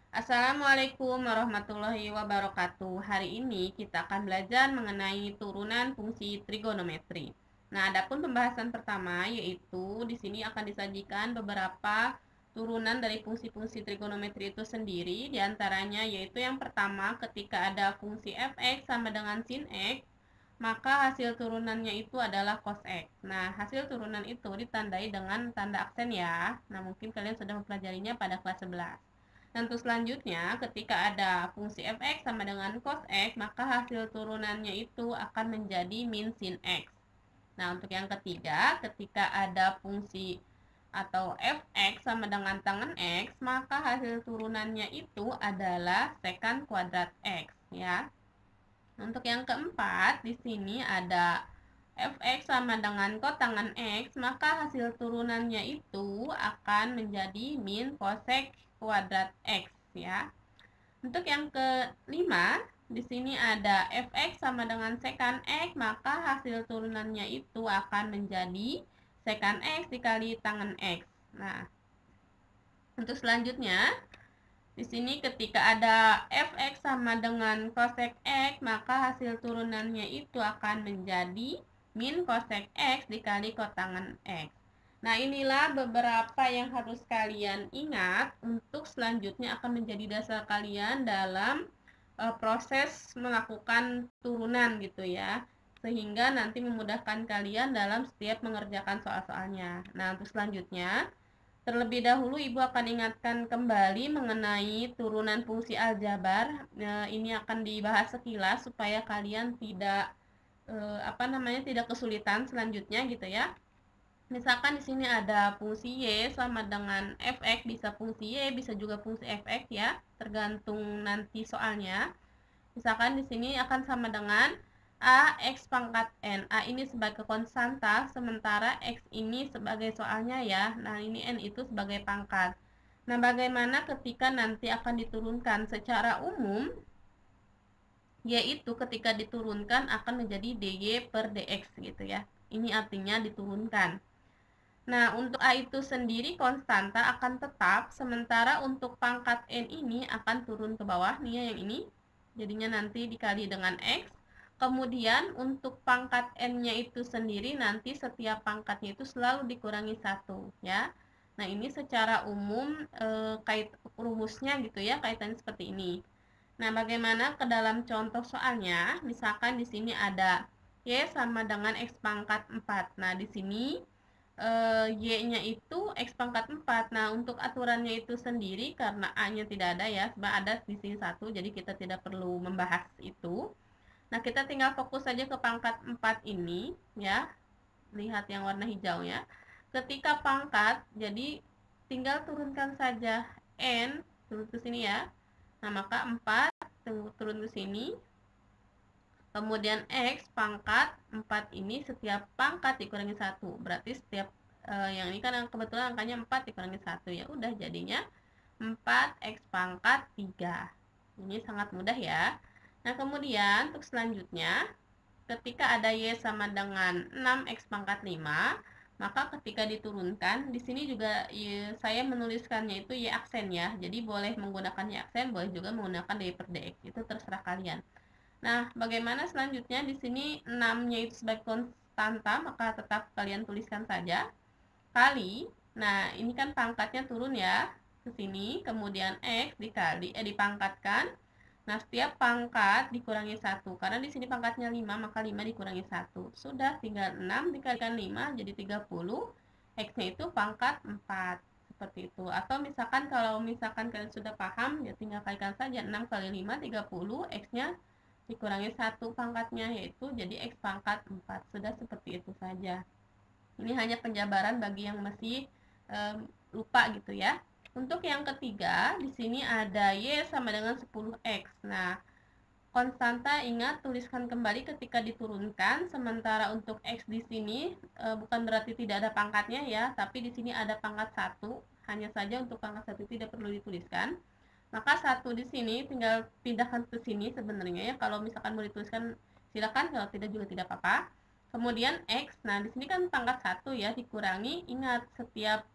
Assalamualaikum warahmatullahi wabarakatuh. Hari ini kita akan belajar mengenai turunan fungsi trigonometri. Nah, adapun pembahasan pertama yaitu di sini akan disajikan beberapa turunan dari fungsi-fungsi trigonometri itu sendiri. Di antaranya yaitu yang pertama, ketika ada fungsi fx sama dengan sin x, maka hasil turunannya itu adalah cos x. Nah, hasil turunan itu ditandai dengan tanda aksen ya. Nah, mungkin kalian sudah mempelajarinya pada kelas 11. Dan untuk selanjutnya, ketika ada fungsi fx sama dengan cos x, maka hasil turunannya itu akan menjadi min sin x. Nah, untuk yang ketiga, ketika ada fungsi atau fx sama dengan tangen x, maka hasil turunannya itu adalah secant kuadrat x, ya. Untuk yang keempat, di sini ada fx sama dengan kotangan x, maka hasil turunannya itu akan menjadi min cosec kuadrat x, ya. Untuk yang kelima, di sini ada fx sama dengan secant x, maka hasil turunannya itu akan menjadi secant x dikali tangen x. Nah, untuk selanjutnya, di sini ketika ada fx sama dengan cosec x, maka hasil turunannya itu akan menjadi min cosec x dikali kotangan x. Nah, inilah beberapa yang harus kalian ingat untuk selanjutnya akan menjadi dasar kalian dalam proses melakukan turunan gitu ya. Sehingga nanti memudahkan kalian dalam setiap mengerjakan soal-soalnya. Nah, untuk selanjutnya, terlebih dahulu Ibu akan ingatkan kembali mengenai turunan fungsi aljabar. Ini akan dibahas sekilas supaya kalian tidak tidak kesulitan selanjutnya gitu ya. Misalkan di sini ada fungsi y sama dengan fx, bisa fungsi y, bisa juga fungsi fx ya, tergantung nanti soalnya. Misalkan di sini akan sama dengan a x pangkat n. A ini sebagai konstanta, sementara x ini sebagai soalnya ya. Nah, ini n itu sebagai pangkat. Nah, bagaimana ketika nanti akan diturunkan? Secara umum, yaitu ketika diturunkan akan menjadi dy per dx gitu ya. Ini artinya diturunkan. Nah, untuk A itu sendiri konstanta akan tetap, sementara untuk pangkat N ini akan turun ke bawah, nih ya yang ini. Jadinya nanti dikali dengan X. Kemudian untuk pangkat N-nya itu sendiri nanti setiap pangkatnya itu selalu dikurangi 1, ya. Nah, ini secara umum kait rumusnya gitu ya, kaitannya seperti ini. Nah, bagaimana ke dalam contoh soalnya? Misalkan di sini ada Y sama dengan X pangkat 4. Nah, di sini Y-nya itu X pangkat 4. Nah, untuk aturannya itu sendiri karena A-nya tidak ada ya, sebab ada di sini 1, jadi kita tidak perlu membahas itu. Nah, kita tinggal fokus saja ke pangkat 4 ini ya. Lihat yang warna hijaunya. Ketika pangkat, jadi tinggal turunkan saja N turun ke sini ya. Nah, maka 4 turun ke sini. Kemudian X pangkat 4 ini setiap pangkat dikurangi 1. Berarti setiap yang ini kan kebetulan angkanya 4 dikurangi 1 ya. Udah jadinya 4X pangkat 3. Ini sangat mudah ya. Nah, kemudian untuk selanjutnya, ketika ada Y sama dengan 6X pangkat 5, maka ketika diturunkan, di sini juga saya menuliskannya itu Y aksen ya. Jadi boleh menggunakan Y aksen, boleh juga menggunakan dy per dx. Itu terserah kalian. Nah, bagaimana selanjutnya? Di sini 6-nya itu sebagai konstanta, maka tetap kalian tuliskan saja. Kali, nah ini kan pangkatnya turun ya, ke sini, kemudian X dipangkatkan. Nah, setiap pangkat dikurangi 1. Karena di sini pangkatnya 5, maka 5 dikurangi 1. Sudah, tinggal 6 dikalikan 5, jadi 30. X-nya itu pangkat 4. Seperti itu. Atau misalkan kalau misalkan kalian sudah paham, ya tinggal kalikan saja 6 kali 5, 30. X-nya dikurangi 1 pangkatnya, yaitu jadi X pangkat 4. Sudah seperti itu saja. Ini hanya penjabaran bagi yang masih lupa gitu ya. Untuk yang ketiga, di sini ada Y sama dengan 10X. Nah, konstanta ingat tuliskan kembali ketika diturunkan, sementara untuk X di sini bukan berarti tidak ada pangkatnya ya, tapi di sini ada pangkat 1, hanya saja untuk pangkat 1 tidak perlu dituliskan. Maka 1 di sini tinggal pindahkan ke sini sebenarnya ya. Kalau misalkan mau dituliskan silakan, kalau tidak juga tidak apa-apa. Kemudian X, nah di sini kan pangkat 1 ya, dikurangi, ingat setiap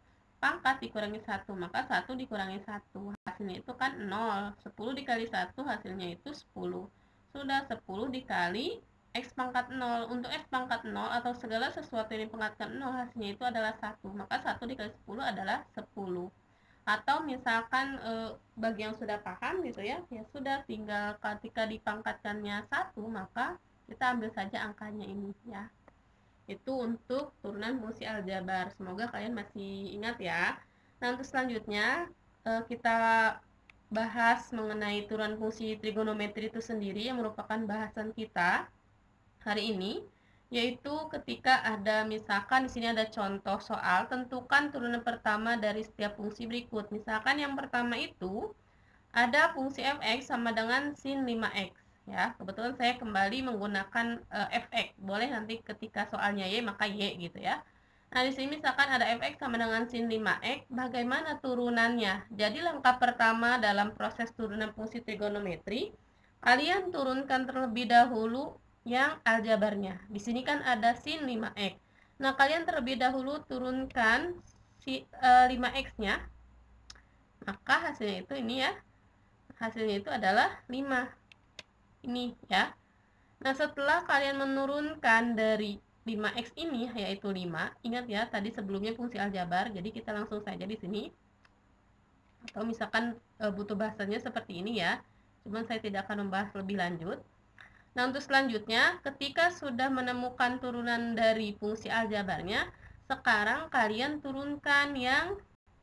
pangkat dikurangi 1, maka 1 dikurangi 1, hasilnya itu kan 0. 10 dikali 1 hasilnya itu 10. Sudah 10 dikali X pangkat 0. Untuk X pangkat 0 atau segala sesuatu yang dipangkatkan 0 hasilnya itu adalah 1, maka 1 dikali 10 adalah 10. Atau misalkan bagi yang sudah paham gitu ya, ya sudah tinggal ketika dipangkatkannya 1, maka kita ambil saja angkanya ini ya. Itu untuk turunan fungsi aljabar. Semoga kalian masih ingat ya. Nah, untuk selanjutnya kita bahas mengenai turunan fungsi trigonometri itu sendiri yang merupakan bahasan kita hari ini, yaitu ketika ada misalkan di sini ada contoh soal tentukan turunan pertama dari setiap fungsi berikut. Misalkan yang pertama itu ada fungsi fx sama dengan sin 5x. Ya, kebetulan saya kembali menggunakan fx. Boleh nanti ketika soalnya y maka y gitu ya. Nah, di sini misalkan ada fx sama dengan sin 5x, bagaimana turunannya? Jadi langkah pertama dalam proses turunan fungsi trigonometri, kalian turunkan terlebih dahulu yang aljabarnya. Di sini kan ada sin 5x. Nah, kalian terlebih dahulu turunkan 5x-nya. Maka hasilnya itu ini ya. Hasilnya itu adalah 5. Ini ya. Nah, setelah kalian menurunkan dari 5x ini yaitu 5, ingat ya tadi sebelumnya fungsi aljabar, jadi kita langsung saja di sini. Atau misalkan butuh bahasanya seperti ini ya. Cuman saya tidak akan membahas lebih lanjut. Nah, untuk selanjutnya ketika sudah menemukan turunan dari fungsi aljabarnya, sekarang kalian turunkan yang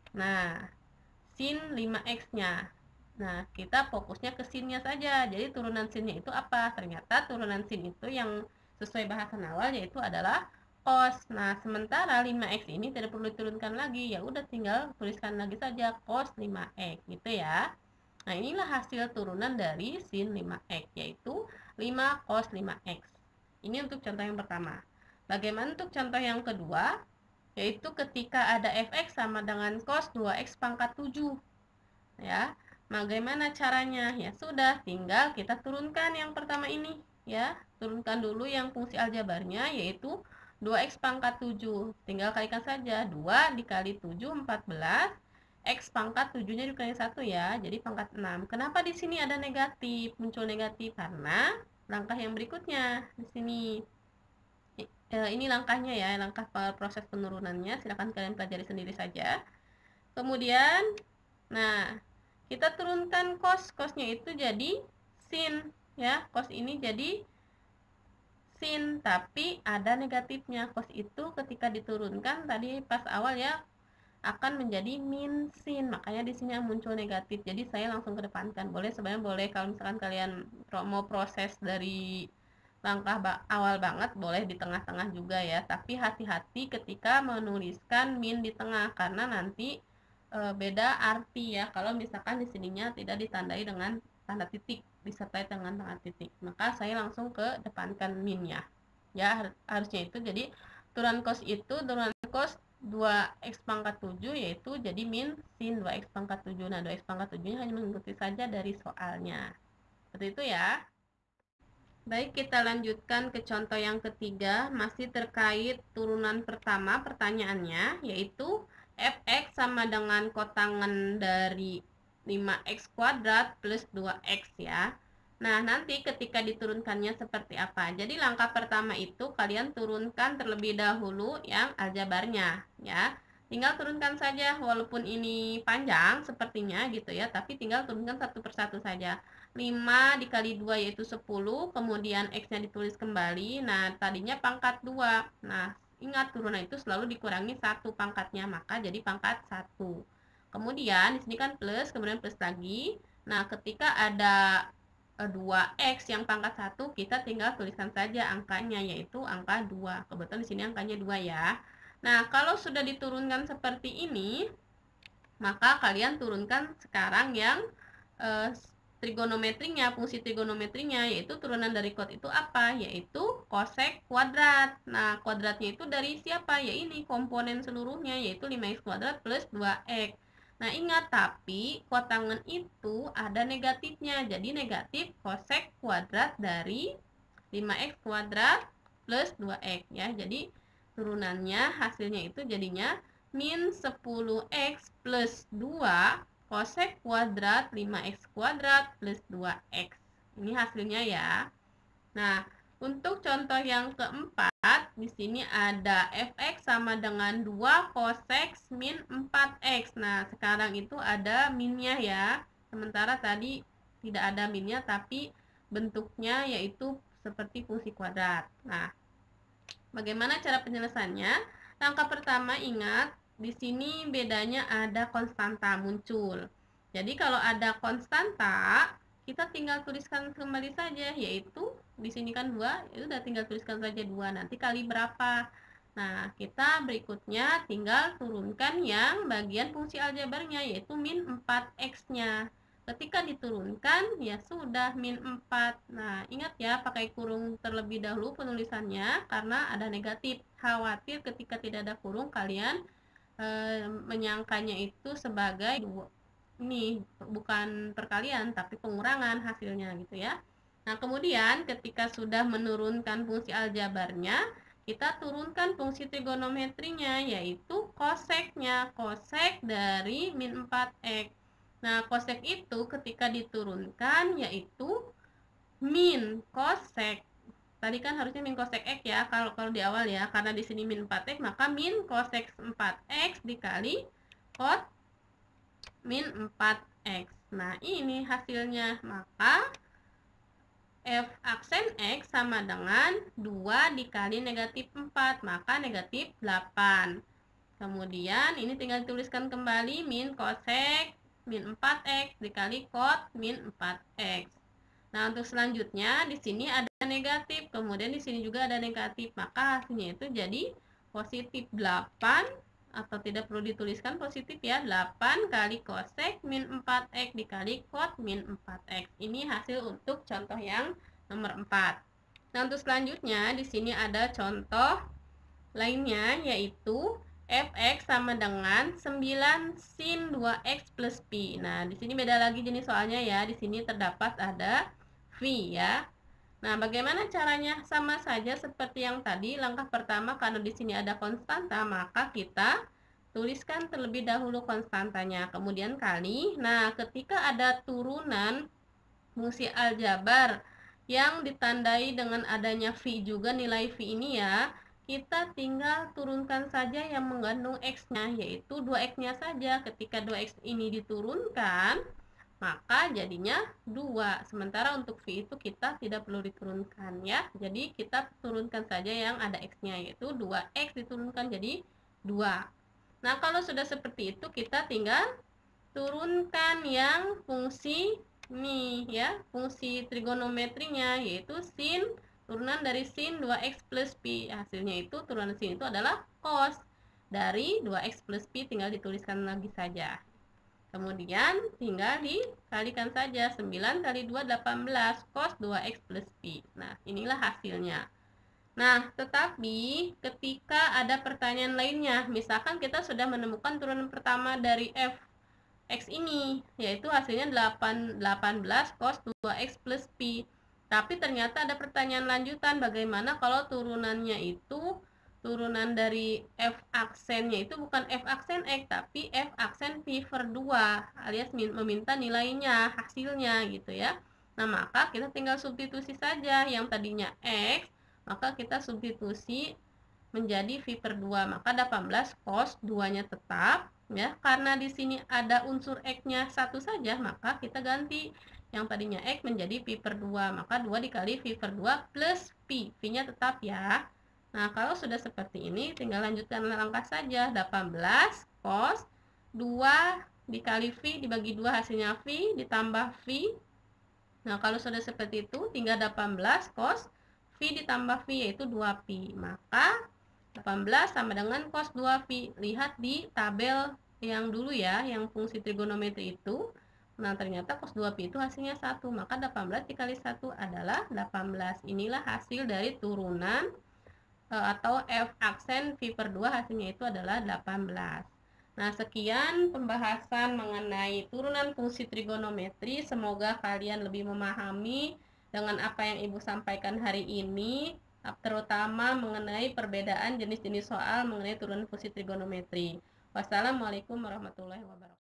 sin 5x-nya. Nah, kita fokusnya ke sinnya saja. Jadi turunan sinnya itu apa? Ternyata turunan sin itu yang sesuai bahasan awal yaitu adalah cos. Nah, sementara 5x ini tidak perlu diturunkan lagi. Ya udah tinggal tuliskan lagi saja cos 5x gitu ya. Nah, inilah hasil turunan dari sin 5x yaitu 5 cos 5x. Ini untuk contoh yang pertama. Bagaimana untuk contoh yang kedua? Yaitu ketika ada fx sama dengan cos 2x pangkat 7. Ya. Bagaimana caranya? Ya sudah, tinggal kita turunkan yang pertama ini ya. Turunkan dulu yang fungsi aljabarnya yaitu 2x pangkat 7. Tinggal kalikan saja. 2 dikali 7 14. X pangkat 7-nya dikurangi 1 ya. Jadi pangkat 6. Kenapa di sini ada negatif? Muncul negatif karena langkah yang berikutnya di sini. Ini langkahnya ya, langkah proses penurunannya. Silakan kalian pelajari sendiri saja. Kemudian nah, kita turunkan cos. Cosnya itu jadi sin ya. Cos ini jadi sin, tapi ada negatifnya. Cos itu ketika diturunkan tadi pas awal ya akan menjadi min sin. Makanya di sini muncul negatif. Jadi saya langsung kedepankan. Boleh sebenarnya boleh kalau misalkan kalian mau proses dari langkah awal banget boleh di tengah-tengah juga ya. Tapi hati-hati ketika menuliskan min di tengah karena nanti beda arti ya kalau misalkan di sininya tidak ditandai dengan tanda titik, disertai dengan tanda titik, maka saya langsung ke depankan minnya ya. Harusnya itu jadi turunan cos itu turunan cos 2x pangkat 7 yaitu jadi min sin 2x pangkat 7. Nah, 2x pangkat 7 nya hanya mengikuti saja dari soalnya seperti itu ya. Baik, kita lanjutkan ke contoh yang ketiga, masih terkait turunan pertama. Pertanyaannya yaitu fx sama dengan kotangan dari 5x kuadrat plus 2x ya. Nah, nanti ketika diturunkannya seperti apa? Jadi langkah pertama itu kalian turunkan terlebih dahulu yang aljabarnya ya. Tinggal turunkan saja, walaupun ini panjang sepertinya gitu ya, tapi tinggal turunkan satu persatu saja. 5 dikali 2 yaitu 10, kemudian x-nya ditulis kembali. Nah, tadinya pangkat 2. Nah, ingat turunan itu selalu dikurangi 1 pangkatnya, maka jadi pangkat 1. Kemudian di sini kan plus, kemudian plus lagi. Nah, ketika ada 2x yang pangkat 1, kita tinggal tuliskan saja angkanya yaitu angka 2. Kebetulan di sini angkanya 2 ya. Nah, kalau sudah diturunkan seperti ini, maka kalian turunkan sekarang yang trigonometrinya, fungsi trigonometrinya, yaitu turunan dari cos itu apa? Yaitu cosec kuadrat. Nah, kuadratnya itu dari siapa? Ya ini, komponen seluruhnya, yaitu 5x kuadrat plus 2x. Nah, ingat, tapi kotangan itu ada negatifnya. Jadi, negatif cosec kuadrat dari 5x kuadrat plus 2x ya. Jadi, turunannya, hasilnya itu jadinya min 10x plus 2 cosec kuadrat 5x kuadrat plus 2x. Ini hasilnya ya. Nah, untuk contoh yang keempat, di sini ada fx sama dengan 2 cosec min 4x. Nah, sekarang itu ada minnya ya. Sementara tadi tidak ada minnya, tapi bentuknya yaitu seperti fungsi kuadrat. Nah, bagaimana cara penyelesaiannya? Langkah pertama, ingat, di sini bedanya ada konstanta muncul. Jadi kalau ada konstanta, kita tinggal tuliskan kembali saja, yaitu di sini kan 2, itu udah tinggal tuliskan saja 2, nanti kali berapa. Nah, kita berikutnya tinggal turunkan yang bagian fungsi aljabarnya, yaitu min 4x-nya. Ketika diturunkan, ya sudah min 4. Nah, ingat ya, pakai kurung terlebih dahulu penulisannya, karena ada negatif. Khawatir ketika tidak ada kurung, kalian menyangkanya itu sebagai ini bukan perkalian tapi pengurangan hasilnya gitu ya. Nah, kemudian ketika sudah menurunkan fungsi aljabarnya, kita turunkan fungsi trigonometrinya, yaitu koseknya, kosek dari min 4x. Nah, kosek itu ketika diturunkan yaitu min kosek. Tadi kan harusnya min kosek x ya, kalau di awal ya, karena di sini min 4x, maka min kosek 4x dikali cos min 4x. Nah, ini hasilnya. Maka f aksen x sama dengan 2 dikali negatif 4, maka negatif 8. Kemudian ini tinggal tuliskan kembali min kosek min 4x dikali cos min 4x. Nah, untuk selanjutnya di sini ada negatif, kemudian di sini juga ada negatif, maka hasilnya itu jadi positif 8, atau tidak perlu dituliskan positif ya, 8 kali cosec min 4x dikali cos min 4x. Ini hasil untuk contoh yang nomor 4. Nah, untuk selanjutnya di sini ada contoh lainnya, yaitu fx sama dengan 9 sin 2x plus pi. Nah, di sini beda lagi jenis soalnya ya. Di sini terdapat ada V ya. Nah, bagaimana caranya? Sama saja seperti yang tadi. Langkah pertama, karena di sini ada konstanta, maka kita tuliskan terlebih dahulu konstantanya, kemudian kali. Nah, ketika ada turunan fungsi aljabar yang ditandai dengan adanya V juga, nilai V ini ya, kita tinggal turunkan saja yang mengandung X-nya, yaitu 2X-nya saja. Ketika 2X ini diturunkan, maka jadinya 2. Sementara untuk V itu kita tidak perlu diturunkan ya. Jadi kita turunkan saja yang ada X-nya, yaitu 2X diturunkan jadi 2. Nah, kalau sudah seperti itu, kita tinggal turunkan yang fungsi ini ya, fungsi trigonometrinya, yaitu sin, turunan dari sin 2X plus Pi. Hasilnya itu, turunan sin itu adalah cos dari 2X plus Pi, tinggal dituliskan lagi saja. Kemudian tinggal dikalikan saja, 9 kali 2 18 cos 2x plus pi. Nah, inilah hasilnya. Nah, tetapi ketika ada pertanyaan lainnya, misalkan kita sudah menemukan turunan pertama dari fx ini, yaitu hasilnya 18 cos 2x plus pi. Tapi ternyata ada pertanyaan lanjutan, bagaimana kalau turunannya itu turunan dari f aksennya itu bukan f aksen x tapi f aksen pi per 2, alias meminta nilainya, hasilnya gitu ya. Nah, maka kita tinggal substitusi saja, yang tadinya x maka kita substitusi menjadi pi per 2, maka 18 cos 2-nya tetap ya. Karena di sini ada unsur x-nya satu saja, maka kita ganti yang tadinya x menjadi pi per 2, maka 2 dikali pi per 2 plus pi, pi-nya tetap ya. Nah, kalau sudah seperti ini, tinggal lanjutkan langkah saja. 18 cos 2 dikali V dibagi 2, hasilnya V ditambah V. Nah, kalau sudah seperti itu, tinggal 18 cos V ditambah V, yaitu 2pi. Maka 18 sama dengan cos 2pi. Lihat di tabel yang dulu ya, yang fungsi trigonometri itu. Nah, ternyata cos 2pi itu hasilnya 1. Maka 18 dikali 1 adalah 18. Inilah hasil dari turunan atau f aksen pi per 2, hasilnya itu adalah 18. Nah, sekian pembahasan mengenai turunan fungsi trigonometri. Semoga kalian lebih memahami dengan apa yang Ibu sampaikan hari ini, terutama mengenai perbedaan jenis-jenis soal mengenai turunan fungsi trigonometri. Wassalamualaikum warahmatullahi wabarakatuh.